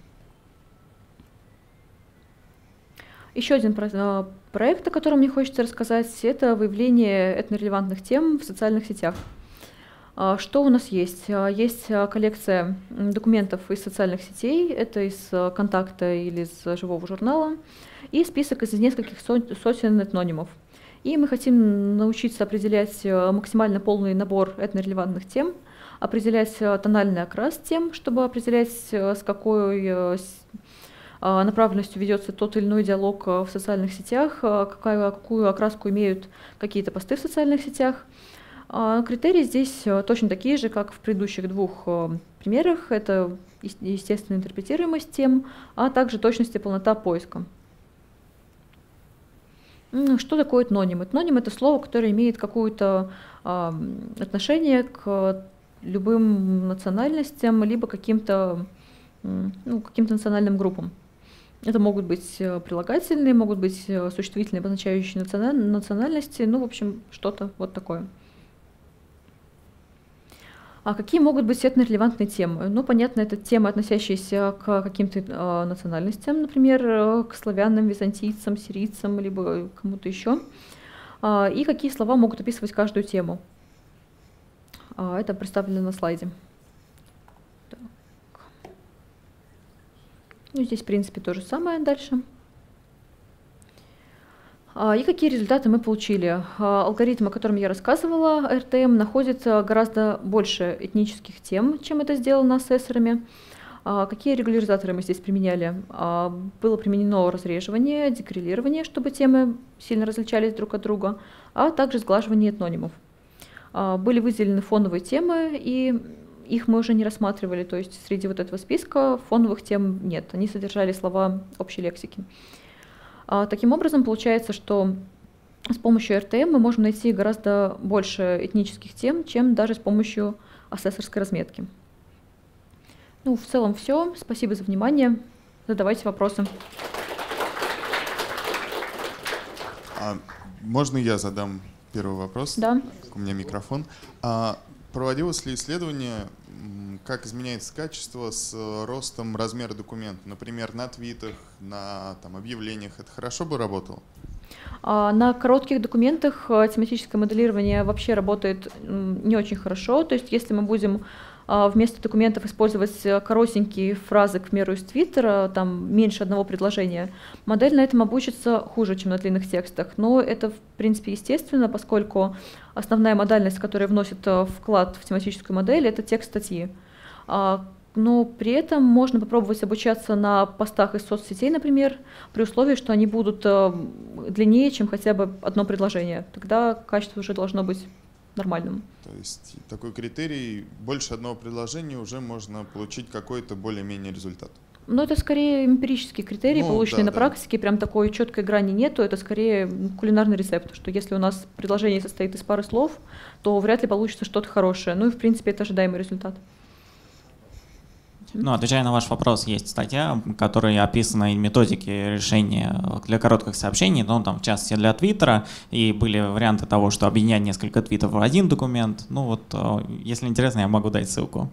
Еще один проект, о котором мне хочется рассказать, это выявление этнорелевантных тем в социальных сетях. Что у нас есть? Есть коллекция документов из социальных сетей, это из контакта или из живого журнала, и список из нескольких сотен этнонимов. И мы хотим научиться определять максимально полный набор этнорелевантных тем, определять тональный окрас тем, чтобы определять, с какой направленностью ведется тот или иной диалог в социальных сетях, какую окраску имеют какие-то посты в социальных сетях. Критерии здесь точно такие же, как в предыдущих двух примерах. Это естественная интерпретируемость тем, а также точность и полнота поиска. Что такое этноним? Этноним — это слово, которое имеет какое-то отношение к любым национальностям, либо каким-то национальным группам. Это могут быть прилагательные, могут быть существительные, обозначающие национальности, ну, в общем, что-то вот такое. А какие могут быть этнорелевантные темы? Ну, понятно, это темы, относящиеся к каким-то национальностям, например, к славянам, византийцам, сирийцам, либо кому-то еще. И какие слова могут описывать каждую тему. Это представлено на слайде. Так. Ну, здесь, в принципе, то же самое дальше. И какие результаты мы получили? Алгоритм, о котором я рассказывала, RTM, находит гораздо больше этнических тем, чем это сделано ассессорами. Какие регуляризаторы мы здесь применяли? Было применено разреживание, декоррелирование, чтобы темы сильно различались друг от друга, а также сглаживание этнонимов. Были выделены фоновые темы, и их мы уже не рассматривали, то есть среди вот этого списка фоновых тем нет, они содержали слова общей лексики. Таким образом, получается, что с помощью RTM мы можем найти гораздо больше этнических тем, чем даже с помощью ассессорской разметки. Ну, в целом все. Спасибо за внимание. Задавайте вопросы. Можно я задам первый вопрос? Да. У меня микрофон. Проводилось ли исследование, как изменяется качество с ростом размера документа? Например, на твитах, на объявлениях. Это хорошо бы работало? На коротких документах тематическое моделирование вообще работает не очень хорошо. То есть если мы будем вместо документов использовать коротенькие фразы, к примеру, из Твиттера, там меньше одного предложения, модель на этом обучится хуже, чем на длинных текстах. Но это, в принципе, естественно, поскольку основная модальность, которая вносит вклад в тематическую модель, это текст статьи. Но при этом можно попробовать обучаться на постах из соцсетей, например, при условии, что они будут длиннее, чем хотя бы одно предложение. Тогда качество уже должно быть нормальным. То есть такой критерий, больше одного предложения уже можно получить какой-то более-менее результат. Но это скорее эмпирический критерий, полученный на практике, прям такой четкой грани нету, это скорее кулинарный рецепт, что если у нас предложение состоит из пары слов, то вряд ли получится что-то хорошее. Ну и в принципе это ожидаемый результат. Ну, отвечая на ваш вопрос, есть статья, в которой описаны методики решения для коротких сообщений, ну, там, в частности, для Твиттера, и были варианты того, что объединять несколько твитов в один документ. Ну, вот, если интересно, я могу дать ссылку.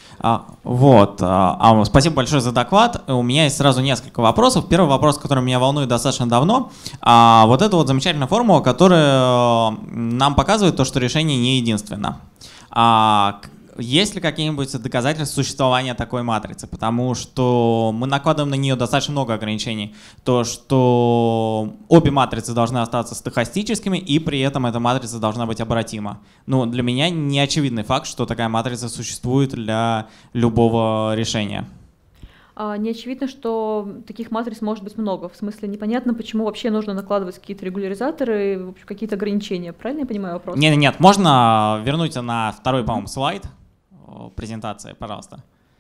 Спасибо большое за доклад. У меня есть сразу несколько вопросов. Первый вопрос, который меня волнует достаточно давно. Вот это вот замечательная формула, которая нам показывает то, что решение не единственно. Есть ли какие-нибудь доказательства существования такой матрицы? Потому что мы накладываем на нее достаточно много ограничений. То, что обе матрицы должны остаться стохастическими, и при этом эта матрица должна быть обратима. Ну, для меня не очевидный факт, что такая матрица существует для любого решения. Не очевидно, что таких матриц может быть много. В смысле, непонятно, почему вообще нужно накладывать какие-то регуляризаторы, какие-то ограничения. Правильно я понимаю вопрос? Нет, можно вернуть на второй, по-моему, слайд презентации, пожалуйста.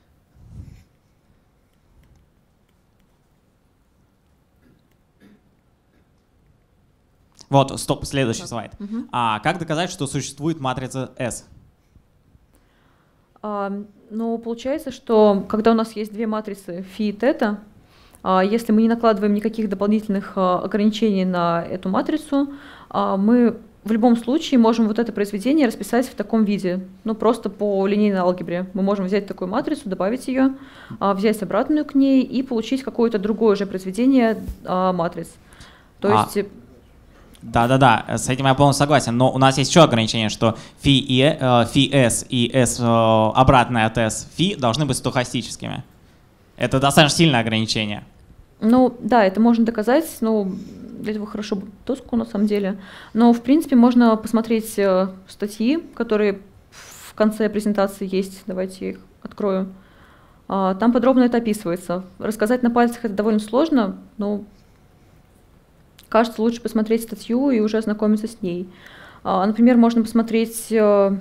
Вот, стоп, следующий слайд. Как доказать, что существует матрица S? Ну, получается, что когда у нас есть две матрицы φ и θ, если мы не накладываем никаких дополнительных ограничений на эту матрицу, мы в любом случае можем вот это произведение расписать в таком виде, ну просто по линейной алгебре. Мы можем взять такую матрицу, добавить ее, взять обратную к ней и получить какое-то другое же произведение матриц. То есть... Да, с этим я полностью согласен, но у нас есть еще ограничение, что φs и s обратное от s φ должны быть стохастическими. Это достаточно сильное ограничение. Ну да, это можно доказать, но для этого хорошо бы доску на самом деле. Но в принципе можно посмотреть статьи, которые в конце презентации есть. Давайте я их открою. Там подробно это описывается. Рассказать на пальцах это довольно сложно, но кажется, лучше посмотреть статью и уже ознакомиться с ней. Например, можно посмотреть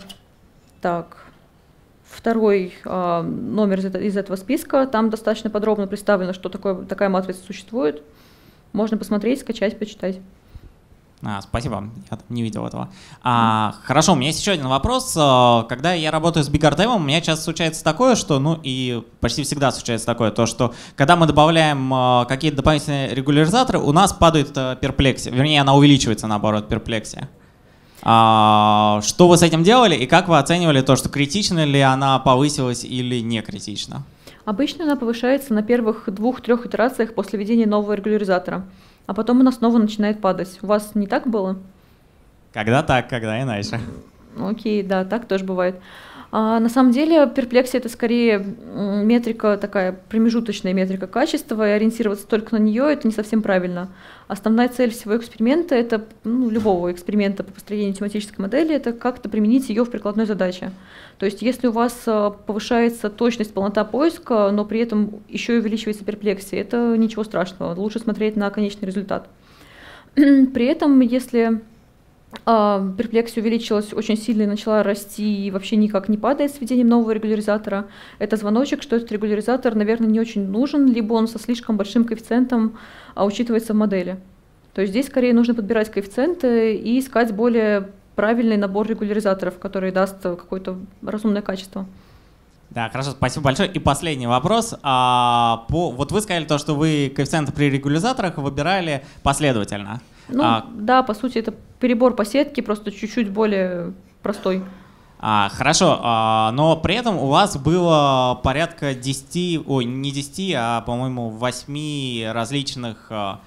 второй номер из этого списка. Там достаточно подробно представлено, что такая матрица существует. Можно посмотреть, скачать, почитать. Спасибо, я не видел этого. Хорошо, у меня есть еще один вопрос. Когда я работаю с BigRTM, у меня часто случается такое, что, ну и почти всегда случается такое, то что когда мы добавляем какие-то дополнительные регуляризаторы, у нас падает перплексия, вернее, она увеличивается, наоборот, перплексия. Что вы с этим делали и как вы оценивали то, что критично ли она повысилась или не критично? Обычно она повышается на первых 2-3 итерациях после введения нового регуляризатора, а потом она снова начинает падать. У вас не так было? Когда так, когда иначе. Окей, да, так тоже бывает. На самом деле перплексия — это скорее метрика, такая промежуточная метрика качества, и ориентироваться только на нее — это не совсем правильно. Основная цель всего эксперимента, это любого эксперимента по построению тематической модели, это как-то применить ее в прикладной задаче. То есть если у вас повышается точность, полнота поиска, но при этом еще и увеличивается перплексия, это ничего страшного, лучше смотреть на конечный результат. При этом, если перплексия увеличилась очень сильно и начала расти и вообще никак не падает с введением нового регуляризатора, это звоночек, что этот регуляризатор, наверное, не очень нужен, либо он со слишком большим коэффициентом учитывается в модели. То есть здесь скорее нужно подбирать коэффициенты и искать более правильный набор регуляризаторов, который даст какое-то разумное качество. Да, хорошо, спасибо большое. И последний вопрос. Вот вы сказали то, что вы коэффициенты при регуляризаторах выбирали последовательно. Да, по сути, это перебор по сетке, просто чуть-чуть более простой. Хорошо, но при этом у вас было порядка 10, не 10, а, по-моему, 8 различных,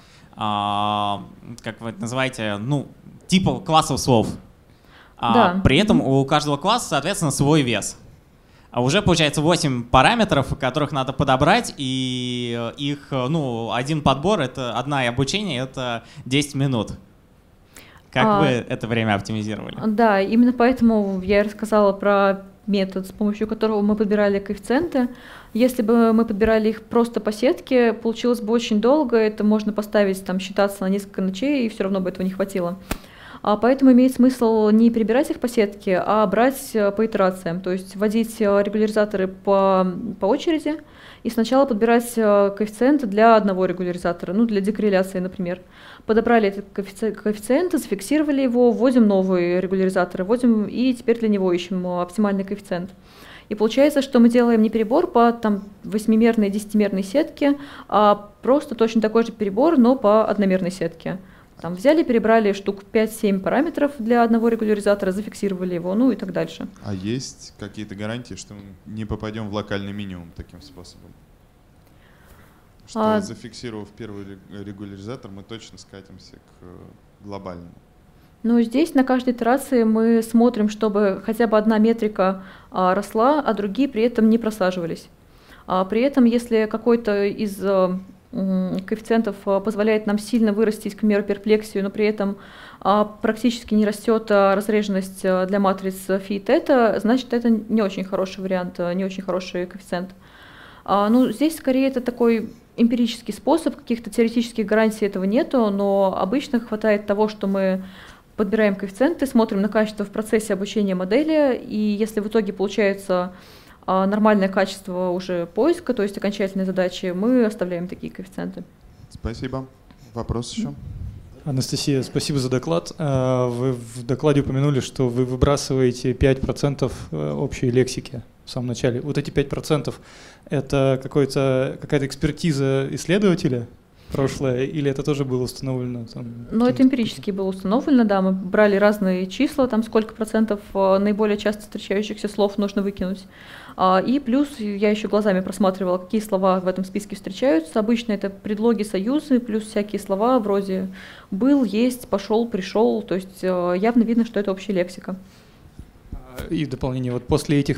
как вы это называете, типов классов слов. Да. При этом у каждого класса, соответственно, свой вес. Уже получается 8 параметров, которых надо подобрать, и их, один подбор, это одно обучение, это 10 минут. Как вы это время оптимизировали? Да, именно поэтому я и рассказала про метод, с помощью которого мы подбирали коэффициенты. Если бы мы подбирали их просто по сетке, получилось бы очень долго, это можно поставить, считаться на несколько ночей, и все равно бы этого не хватило. Поэтому имеет смысл не перебирать их по сетке, а брать по итерациям, то есть вводить регуляризаторы по очереди и сначала подбирать коэффициенты для одного регуляризатора, для декорреляции, например. Подобрали этот коэффициент, зафиксировали его, вводим новый регуляризатор, вводим и теперь для него ищем оптимальный коэффициент. И получается, что мы делаем не перебор по 8-мерной, 10-мерной сетке, а просто точно такой же перебор, но по одномерной сетке. Взяли, перебрали штук 5-7 параметров для одного регуляризатора, зафиксировали его, и так дальше. А есть какие-то гарантии, что мы не попадем в локальный минимум таким способом? Что зафиксировав первый регуляризатор, мы точно скатимся к глобальному? Здесь на каждой итерации мы смотрим, чтобы хотя бы одна метрика росла, а другие при этом не просаживались. При этом, если какой-то из коэффициентов позволяет нам сильно вырастить, к примеру, перплексию, но при этом практически не растет разреженность для матриц фи и тета, значит, это не очень хороший вариант, не очень хороший коэффициент. Здесь скорее это такой эмпирический способ, каких-то теоретических гарантий этого нету, но обычно хватает того, что мы подбираем коэффициенты, смотрим на качество в процессе обучения модели, и если в итоге получается нормальное качество уже поиска, то есть окончательной задачи, мы оставляем такие коэффициенты. Спасибо. Вопрос еще? Анастасия, спасибо за доклад. Вы в докладе упомянули, что вы выбрасываете 5% общей лексики в самом начале. Вот эти 5% — это какая-то экспертиза исследователя прошлое, или это тоже было установлено? Это эмпирически было установлено, да. Мы брали разные числа, сколько процентов наиболее часто встречающихся слов нужно выкинуть. И плюс я еще глазами просматривала, какие слова в этом списке встречаются. Обычно это предлоги, союзы, плюс всякие слова вроде «был», «есть», «пошел», «пришел». То есть явно видно, что это общая лексика. И в дополнение, после этих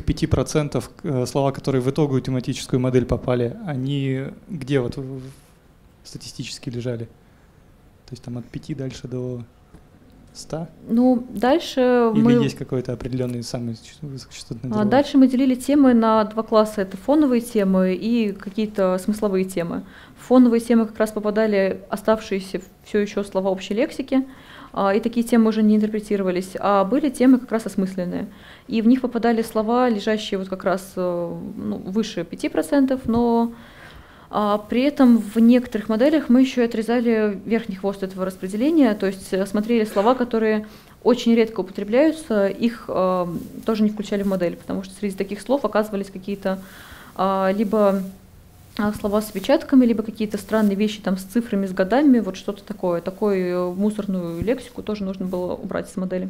5% слова, которые в итоговую тематическую модель попали, они где статистически лежали? То есть от 5 дальше до 100? Дальше Или есть какой-то определенный самый высокочастотный интервал? Дальше мы делили темы на 2 класса. Это фоновые темы и какие-то смысловые темы. В фоновые темы как раз попадали оставшиеся все еще слова общей лексики, и такие темы уже не интерпретировались, а были темы как раз осмысленные. И в них попадали слова, лежащие как раз выше 5%, но При этом в некоторых моделях мы еще отрезали верхний хвост этого распределения, то есть смотрели слова, которые очень редко употребляются, их тоже не включали в модель, потому что среди таких слов оказывались какие-то либо слова с опечатками, либо какие-то странные вещи там с цифрами, с годами, вот что-то такое. Такую мусорную лексику тоже нужно было убрать из модели.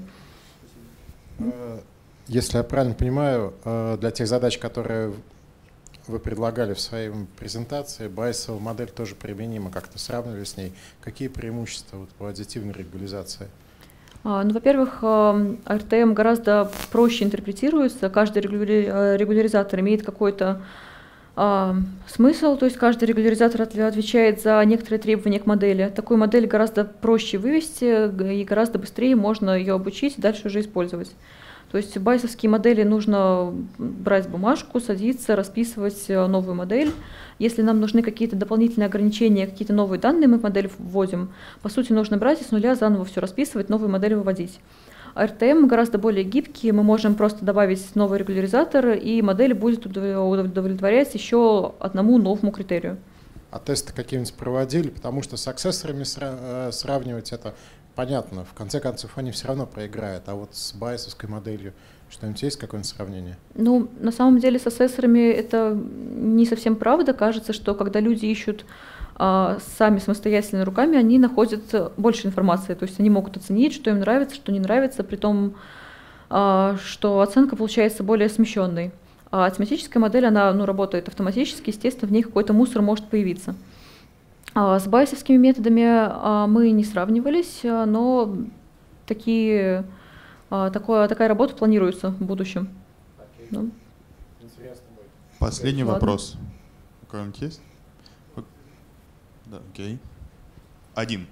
Если я правильно понимаю, для тех задач, которые вы предлагали в своей презентации, байсовая модель тоже применима, как-то сравнивали с ней. Какие преимущества вот по аддитивной регуляризации? Ну, во-первых, RTM гораздо проще интерпретируется, каждый регуляризатор имеет какой-то смысл, то есть каждый регуляризатор отвечает за некоторые требования к модели. Такую модель гораздо проще вывести и гораздо быстрее можно ее обучить и дальше уже использовать. То есть байсовские модели нужно брать бумажку, садиться, расписывать новую модель. Если нам нужны какие-то дополнительные ограничения, какие-то новые данные мы в модель вводим, по сути нужно брать и с нуля заново все расписывать, новую модель выводить. RTM гораздо более гибкий, мы можем просто добавить новый регуляризатор, и модель будет удовлетворять еще одному новому критерию. А тесты какие-нибудь проводили? Потому что с аксессорами сравнивать это понятно. В конце концов, они все равно проиграют. А вот с байсовской моделью что-нибудь есть, какое-нибудь сравнение? Ну, на самом деле с ассессорами это не совсем правда. Кажется, что когда люди ищут сами самостоятельно руками, они находят больше информации. То есть они могут оценить, что им нравится, что не нравится, при том, что оценка получается более смещенной. А тематическая модель, она работает автоматически, естественно, в ней какой-то мусор может появиться. С байсовскими методами мы не сравнивались, но такая работа планируется в будущем. Да. Последний вопрос. У кого-нибудь есть? Да, окей. Один.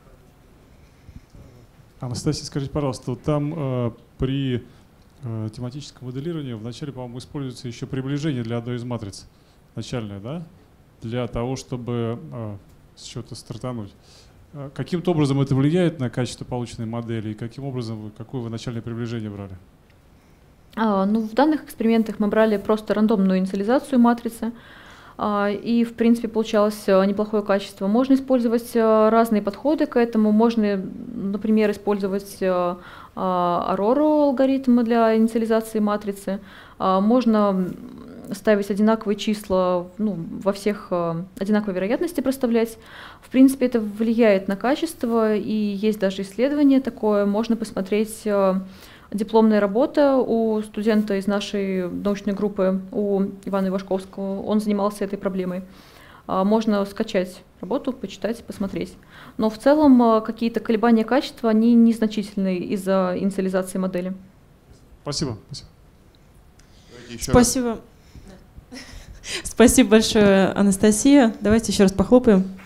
Анастасия, скажите, пожалуйста, вот там при тематическом моделировании вначале, по-моему, используется еще приближение для одной из матриц. Начальное, да? Для того, чтобы с чего-то стартануть. Каким-то образом это влияет на качество полученной модели? И каким образом, какое вы начальное приближение брали? В данных экспериментах мы брали просто рандомную инициализацию матрицы. И, в принципе, получалось неплохое качество. Можно использовать разные подходы к этому. Можно, например, использовать Aurora алгоритм для инициализации матрицы. Можно ставить одинаковые числа, во всех одинаковой вероятности проставлять. В принципе, это влияет на качество, и есть даже исследование такое. Можно посмотреть дипломная работа у студента из нашей научной группы, у Ивана Ивашковского. Он занимался этой проблемой. Можно скачать работу, почитать, посмотреть. Но в целом какие-то колебания качества, они незначительные из-за инициализации модели. Спасибо. Спасибо. Спасибо большое, Анастасия. Давайте еще раз похлопаем.